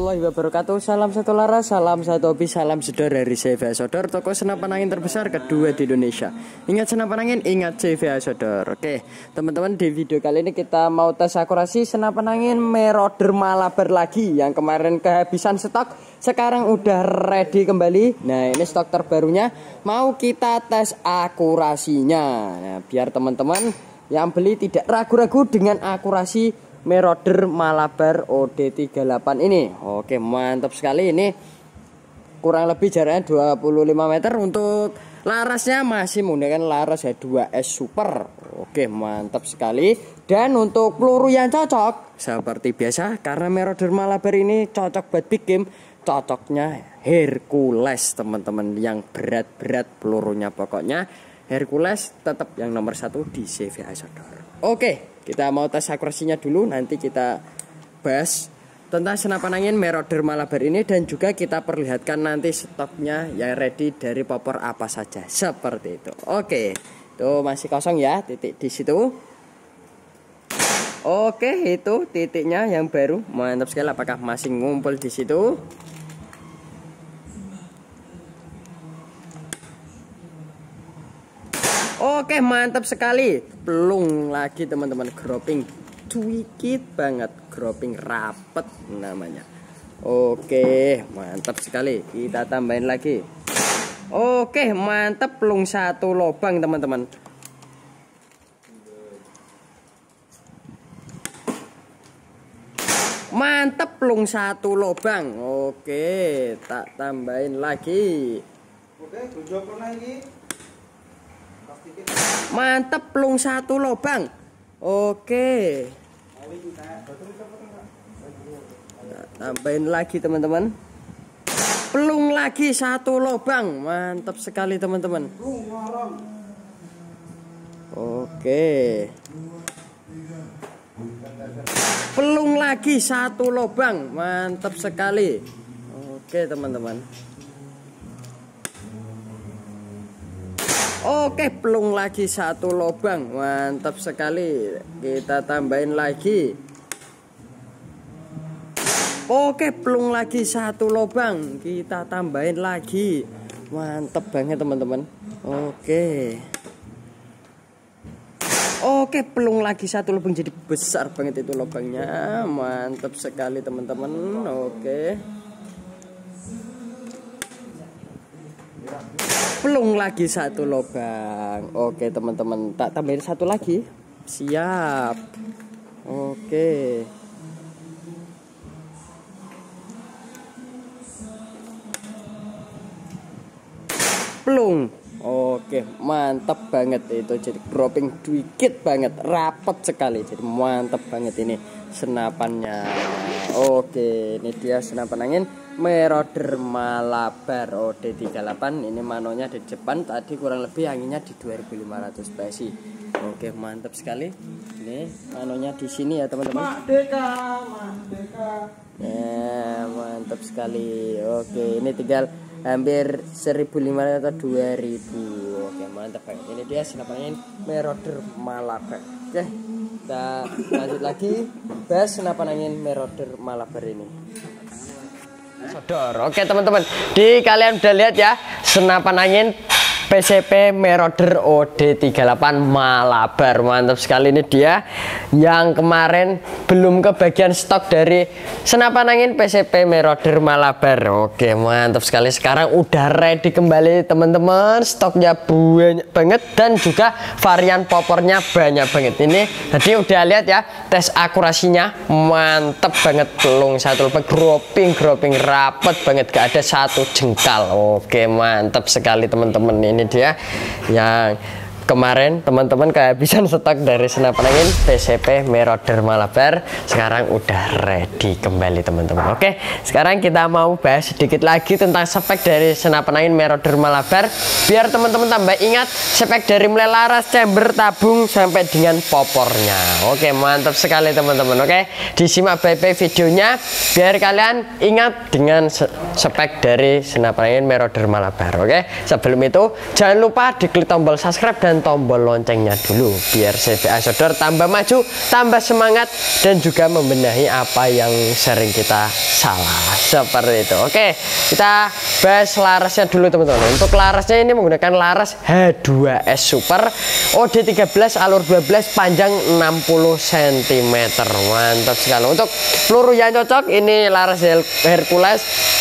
warahmatullahi wabarakatuh. Salam satu laras, salam satu hobi, salam jedor dari CVA Sodor, toko senapan angin terbesar kedua di Indonesia. Ingat senapan angin, ingat CVA Sodor. Oke, teman-teman, di video kali ini kita mau tes akurasi senapan angin Marauder Malabar lagi. Yang kemarin kehabisan stok, sekarang udah ready kembali. Nah, ini stok terbarunya, mau kita tes akurasinya. Nah, biar teman-teman yang beli tidak ragu-ragu dengan akurasi Marauder Malabar OD38 ini. Oke, mantap sekali. Ini kurang lebih jaraknya 25 meter. Untuk larasnya masih menggunakan laras ya 2S Super. Oke, mantap sekali. Dan untuk peluru yang cocok seperti biasa, karena Marauder Malabar ini cocok buat big game, cocoknya Hercules teman-teman, yang berat-berat pelurunya. Pokoknya Hercules tetap yang nomor 1 di CVA Sodor. Oke, kita mau tes akurasinya dulu, nanti kita bahas tentang senapan angin Marauder Malabar ini, dan juga kita perlihatkan nanti stoknya yang ready dari popor apa saja, seperti itu. Oke, itu masih kosong ya, titik di situ. Oke, itu titiknya yang baru, mantap sekali. Apakah masih ngumpul di situ? Oke, mantap sekali. Pelung lagi teman-teman, groping dikit banget, groping rapet namanya. Oke, mantap sekali. Kita tambahin lagi. Oke, mantap, pelung satu lubang teman-teman. Mantap, pelung satu lubang. Oke, tak tambahin lagi. Oke, tunjuk lagi. Mantap, pelung satu lubang. Oke, tambahin lagi teman-teman. Pelung lagi satu lubang. Mantap sekali teman-teman. Oke, pelung lagi satu lubang. Mantap sekali. Oke teman-teman. Oke, pelung lagi satu lubang. Mantap sekali. Kita tambahin lagi. Oke, pelung lagi satu lubang. Kita tambahin lagi. Mantap banget teman-teman. Oke. Oke, pelung lagi satu lubang. Jadi besar banget itu lubangnya. Mantap sekali teman-teman. Oke. Pelung lagi satu lubang. Oke teman-teman, tak tambahin satu lagi. Siap. Oke. Pelung. Oke, mantap banget itu. Jadi dropping dikit banget, rapet sekali. Jadi mantap banget ini senapannya. Oke, ini dia senapan angin Marauder Malabar OD38. Ini manonya di depan, tadi kurang lebih anginnya di 2500 PSI. Oke, mantap sekali. Ini manonya di sini ya teman-teman. Merdeka. Ya, mantap sekali. Oke, ini tinggal hampir 1500 atau 2000. Oke, mantap banget. Ini dia senapan angin Marauder Malabar. Oke, kita lanjut lagi bahas senapan angin Marauder Malabar ini. Sodor. Oke teman-teman, di kalian udah lihat ya senapan angin PCP Marauder OD38 Malabar. Mantap sekali, ini dia yang kemarin belum kebagian stok dari senapan angin PCP Marauder Malabar. Oke, mantap sekali, sekarang udah ready kembali teman-teman. Stoknya banyak banget dan juga varian popornya banyak banget. Ini tadi udah lihat ya tes akurasinya, mantap banget. Pelung satu lubang, groping rapet banget, gak ada satu jengkal. Oke, mantap sekali teman-teman. Ini dia yang kemarin teman-teman kehabisan stok dari senapan angin PCP Marauder Malabar, sekarang udah ready kembali teman-teman. Oke, sekarang kita mau bahas sedikit lagi tentang spek dari senapan angin Marauder Malabar, biar teman-teman tambah ingat spek dari mulai laras, chamber, tabung sampai dengan popornya. Oke, mantap sekali teman-teman. Oke, disimak baik-baik videonya biar kalian ingat dengan spek dari senapan angin Marauder Malabar. Oke, sebelum itu jangan lupa diklik tombol subscribe dan tekan tombol loncengnya dulu biar CV Isolder tambah maju, tambah semangat, dan juga membenahi apa yang sering kita salah seperti itu. Oke, kita bahas larasnya dulu teman-teman. Untuk larasnya ini menggunakan laras H2S Super OD13 alur 12 panjang 60 cm. Mantap sekali. Untuk peluru yang cocok ini laras Hercules.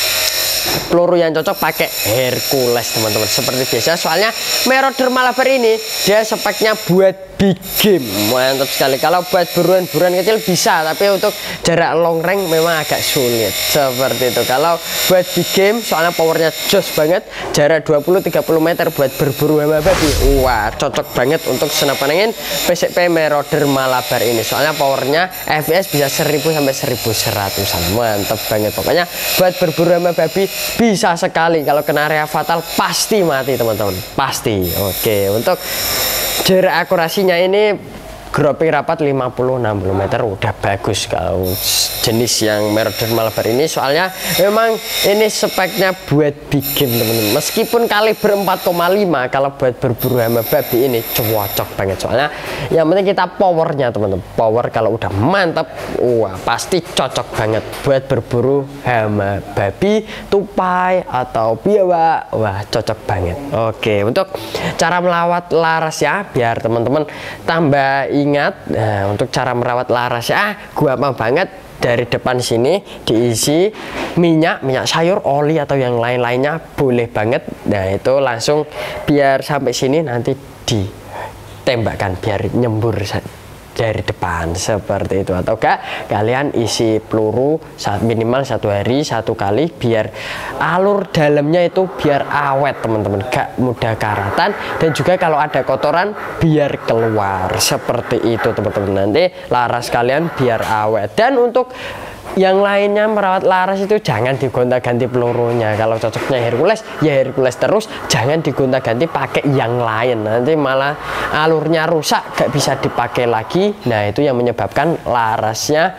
Peluru yang cocok pakai Hercules teman-teman, seperti biasa. Soalnya Marauder Malabar ini dia speknya buat big game. Mantap sekali. Kalau buat buruan-buruan kecil bisa, tapi untuk jarak long range memang agak sulit seperti itu. Kalau buat big game soalnya powernya jos banget, jarak 20-30 meter buat berburu hama babi, wah cocok banget untuk senapan angin PCP Marauder Malabar ini. Soalnya powernya FPS bisa 1000 sampai 1100-an. Mantap banget. Pokoknya buat berburu hama babi bisa sekali. Kalau kena area fatal pasti mati teman-teman, pasti. Oke, untuk jarak akurasinya ini grouping rapat 50-60 meter udah bagus kalau jenis yang Marauder Malabar ini. Soalnya memang ini speknya buat big game teman-teman. Meskipun kaliber 4,5, kalau buat berburu hama babi ini cocok banget. Soalnya yang penting kita powernya teman-teman. Power kalau udah mantap, wah pasti cocok banget buat berburu hama babi, tupai atau biawak. Wah cocok banget. Oke, untuk cara melawat laras ya, biar teman-teman tambah ingat. Nah, untuk cara merawat laras ya, gua mau banget dari depan sini diisi minyak sayur, oli atau yang lain-lainnya boleh banget. Nah itu langsung biar sampai sini nanti ditembakkan biar nyembur dari depan seperti itu. Atau enggak kalian isi peluru minimal 1 hari 1 kali biar alur dalamnya itu biar awet teman-teman, gak mudah karatan, dan juga kalau ada kotoran biar keluar seperti itu teman-teman. Nanti laras kalian biar awet. Dan untuk yang lainnya merawat laras itu jangan digonta-ganti pelurunya. Kalau cocoknya Hercules ya Hercules terus, jangan digonta-ganti pakai yang lain, nanti malah alurnya rusak gak bisa dipakai lagi. Nah itu yang menyebabkan larasnya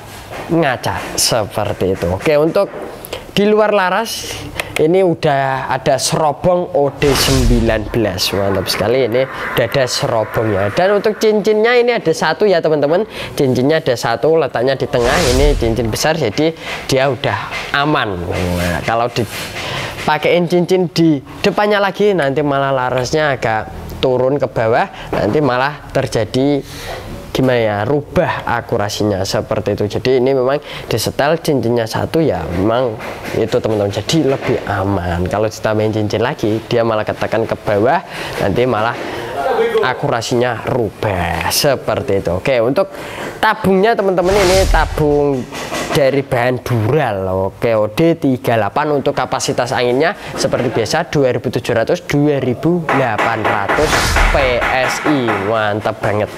ngaca seperti itu. Oke, untuk di luar laras ini udah ada serobong OD19. Mantap sekali, ini udah ada serobongnya. Dan untuk cincinnya ini ada satu ya teman-teman, cincinnya ada satu, letaknya di tengah. Ini cincin besar jadi dia udah aman. Nah, kalau dipakein cincin di depannya lagi nanti malah larasnya agak turun ke bawah, nanti malah terjadi gimana ya, rubah akurasinya seperti itu. Jadi ini memang disetel cincinnya satu ya, memang itu teman-teman, jadi lebih aman. Kalau ditambahin cincin lagi dia malah ketekan ke bawah, nanti malah akurasinya rubah seperti itu. Oke, untuk tabungnya teman-teman ini tabung dari bahan dural. Oke, OD38. Untuk kapasitas anginnya seperti biasa 2700 2800 PSI. Mantap banget,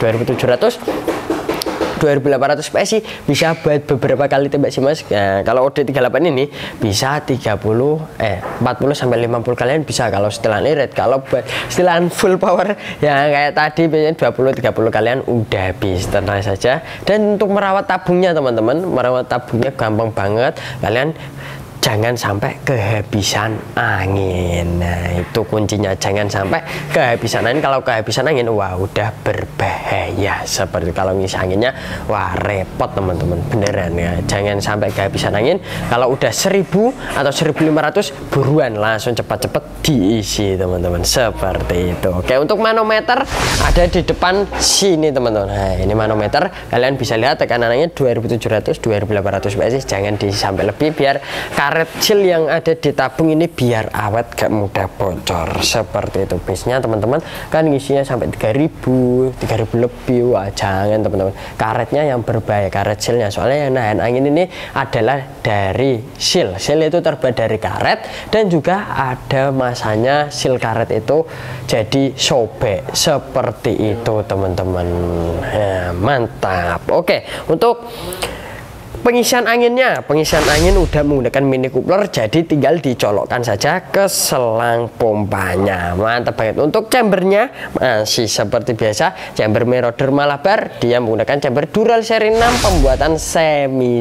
2800 PSI bisa buat beberapa kali tembak sih mas. Nah, kalau OD38 ini bisa 40 sampai 50 kalian bisa kalau setelan irit. Kalau buat setelan full power yang kayak tadi biasanya 20-30 kalian udah habis, tenang saja. Dan untuk merawat tabungnya teman-teman, merawat tabungnya gampang banget. Kalian jangan sampai kehabisan angin. Nah itu kuncinya, jangan sampai kehabisan angin. Kalau kehabisan angin wah udah berbahaya. Seperti kalau ngisi anginnya wah repot teman-teman, beneran ya. Jangan sampai kehabisan angin. Kalau udah 1000 atau 1500 buruan langsung cepat-cepat diisi teman-teman, seperti itu. Oke, untuk manometer ada di depan sini teman-teman. Nah ini manometer, kalian bisa lihat tekanan angin 2700 2800 PSI. Jangan diisi sampai lebih biar karet seal yang ada di tabung ini biar awet gak mudah bocor seperti itu. Biasanya teman-teman kan ngisinya sampai 3000 lebih. Wah jangan teman-teman, karetnya yang berbahaya, karet sealnya. Soalnya yang nahan angin ini adalah dari seal itu terbuat dari karet, dan juga ada masanya seal karet itu jadi sobek seperti itu teman-teman. Ya, mantap. Oke, untuk pengisian anginnya, pengisian angin udah menggunakan mini coupler, jadi tinggal dicolokkan saja ke selang pompanya. Mantap banget. Untuk chambernya masih seperti biasa, chamber Meroder Malabar. Dia menggunakan chamber Dural seri 6 pembuatan semi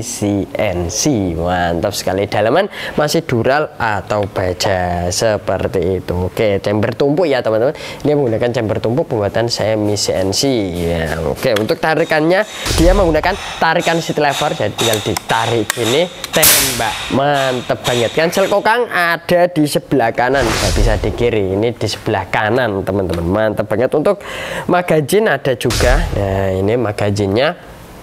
CNC. Mantap sekali. Dalaman masih Dural atau baja seperti itu. Oke, chamber tumpuk ya teman-teman. Ini menggunakan chamber tumpuk pembuatan semi CNC ya. Oke, untuk tarikannya dia menggunakan tarikan seat lever, jadi tinggal ditarik ini tembak. Mantep banget. Cancel kokang ada di sebelah kanan, nggak bisa di kiri, ini di sebelah kanan teman-teman. Mantep banget. Untuk magazin ada juga, nah ini magazinnya,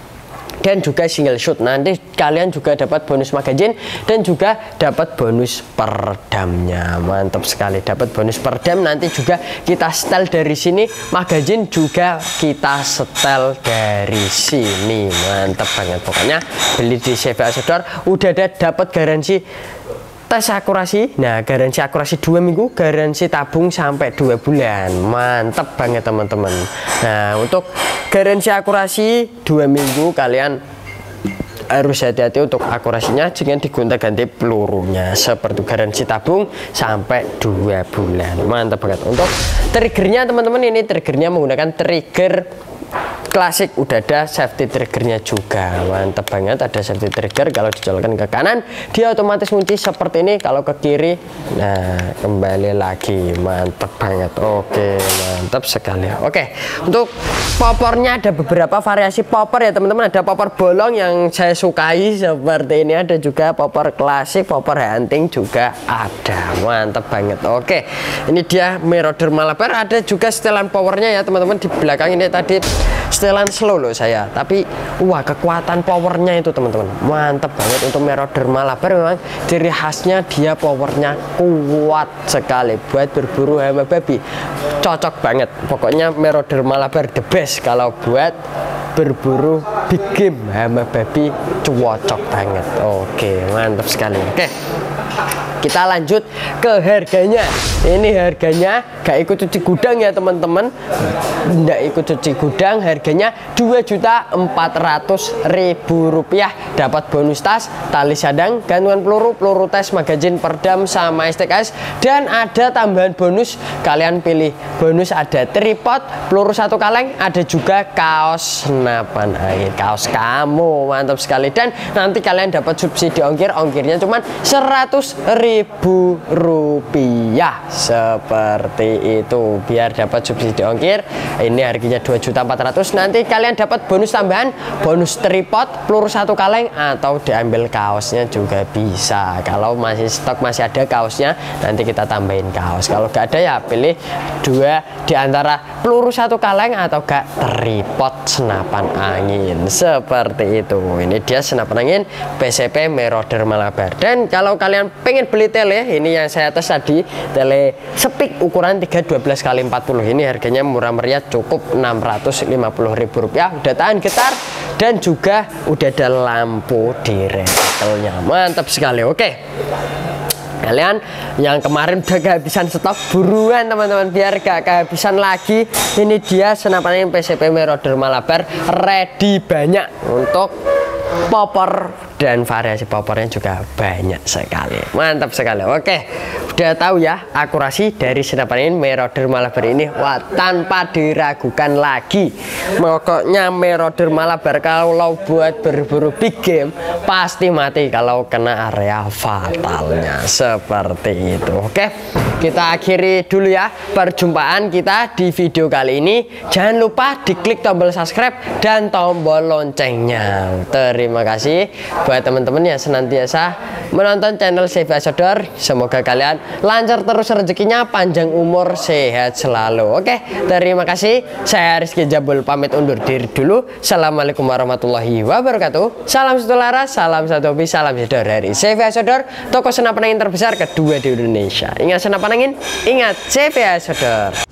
dan juga single shoot. Nanti kalian juga dapat bonus magazin dan juga dapat bonus perdamnya. Mantap sekali, dapat bonus perdam. Nanti juga kita setel dari sini, magazin juga kita setel dari sini. Mantap banget. Pokoknya beli di CVA Sodor udah ada dapat garansi tes akurasi. Nah, garansi akurasi 2 minggu, garansi tabung sampai 2 bulan. Mantap banget teman-teman. Nah, untuk garansi akurasi 2 minggu kalian harus hati-hati untuk akurasinya, jangan digonta-ganti pelurunya. Seperti garansi tabung sampai 2 bulan. Mantap banget. Untuk triggernya teman-teman, ini triggernya menggunakan trigger klasik, udah ada safety triggernya juga. Mantap banget, ada safety trigger. Kalau dicolokkan ke kanan dia otomatis kunci seperti ini, kalau ke kiri nah kembali lagi. Mantap banget. Oke, mantap sekali. Oke, untuk popornya ada beberapa variasi popor ya teman-teman. Ada popor bolong yang saya sukai seperti ini, ada juga popor klasik, popor hunting juga ada. Mantap banget. Oke, ini dia Meroder Malabar. Ada juga setelan powernya ya teman-teman. Di belakang ini tadi setelan slow loh saya, tapi wah kekuatan powernya itu teman-teman mantap banget. Untuk Meroder Malabar memang ciri khasnya dia powernya kuat sekali, buat berburu hama babi cocok banget. Pokoknya Meroder Malabar the best kalau buat berburu big game hama babi, cocok banget. Oke, mantap sekali. Oke, kita lanjut ke harganya. Ini harganya gak ikut cuci gudang ya teman-teman, nggak ikut cuci gudang. Harganya Rp2.400.000. Dapat bonus tas, tali sadang, gantungan peluru, peluru tes, magazin perdam sama STKS, dan ada tambahan bonus. Kalian pilih bonus, ada tripod, peluru 1 kaleng, ada juga kaos senapan angin, kaos kamu. Mantap sekali. Dan nanti kalian dapat subsidi ongkir, ongkirnya cuma Rp100.000 seperti itu. Biar dapat subsidi ongkir ini harganya Rp2.400.000. nanti kalian dapat bonus tambahan, bonus tripod, peluru 1 kaleng, atau diambil kaosnya juga bisa. Kalau masih stok, masih ada kaosnya, nanti kita tambahin kaos. Kalau gak ada ya pilih 2 di antara peluru 1 kaleng atau gak tripod senapan angin seperti itu. Ini dia senapan angin PCP Meroder Malabar. Dan kalau kalian pengen beli tele, ini yang saya tes tadi, tele Speak ukuran 312x40. Ini harganya murah meriah, cukup Rp650.000. Udah tahan getar dan juga udah ada lampu di retikelnya. Mantap sekali. Oke, kalian yang kemarin udah kehabisan stok, buruan teman-teman biar gak kehabisan lagi. Ini dia senapan angin PCP Meroder Malabar, ready banyak untuk popor, dan variasi popornya juga banyak sekali. Mantap sekali. Oke, udah tahu ya akurasi dari senapan angin Meroder Malabar ini. Wah, tanpa diragukan lagi, pokoknya Meroder Malabar kalau buat berburu big game pasti mati kalau kena area fatalnya seperti itu. Oke, kita akhiri dulu ya perjumpaan kita di video kali ini. Jangan lupa diklik tombol subscribe dan tombol loncengnya. Terima kasih buat teman-teman yang senantiasa menonton channel CVA Sodor. Semoga kalian lancar terus rezekinya, panjang umur, sehat selalu. Oke, terima kasih. Saya Rizky Jabul pamit undur diri dulu. Assalamualaikum warahmatullahi wabarakatuh. Salam satu laras, salam satu hobi, salam Sodor dari CVA Sodor, toko senapan angin terbesar kedua di Indonesia. Ingat senapan angin, ingat CVA Sodor.